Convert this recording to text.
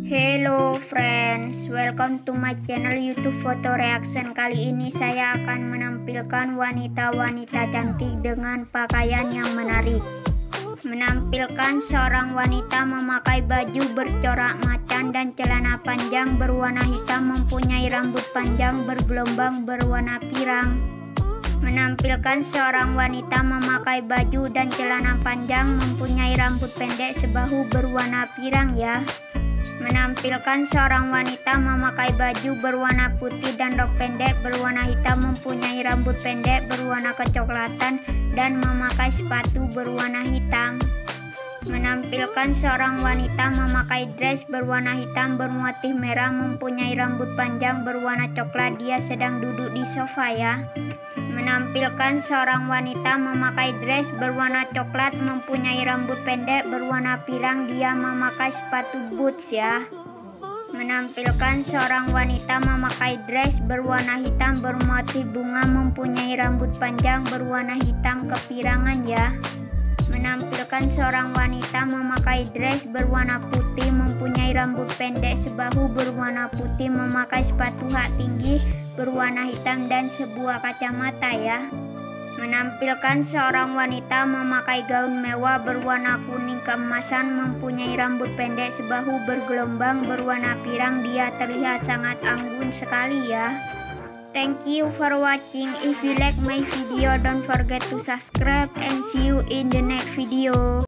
Hello friends, welcome to my channel YouTube Foto Reaction. Kali ini saya akan menampilkan wanita-wanita cantik dengan pakaian yang menarik. Menampilkan seorang wanita memakai baju bercorak macan dan celana panjang berwarna hitam, mempunyai rambut panjang bergelombang berwarna pirang. Menampilkan seorang wanita memakai baju dan celana panjang, mempunyai rambut pendek sebahu berwarna pirang ya. Menampilkan seorang wanita memakai baju berwarna putih dan rok pendek berwarna hitam, mempunyai rambut pendek berwarna kecoklatan dan memakai sepatu berwarna hitam. Menampilkan seorang wanita memakai dress berwarna hitam bermotif merah, mempunyai rambut panjang berwarna coklat. Dia sedang duduk di sofa ya. Menampilkan seorang wanita memakai dress berwarna coklat, mempunyai rambut pendek berwarna pirang. Dia memakai sepatu boots ya. Menampilkan seorang wanita memakai dress berwarna hitam bermotif bunga, mempunyai rambut panjang berwarna hitam kepirangan ya. Menampilkan seorang wanita memakai dress berwarna putih, mempunyai rambut pendek sebahu berwarna putih, memakai sepatu hak tinggi berwarna hitam dan sebuah kacamata ya. Menampilkan seorang wanita memakai gaun mewah berwarna kuning keemasan, mempunyai rambut pendek sebahu bergelombang berwarna pirang. Dia terlihat sangat anggun sekali ya. Thank you for watching. If you like my video, don't forget to subscribe and see you in the next video.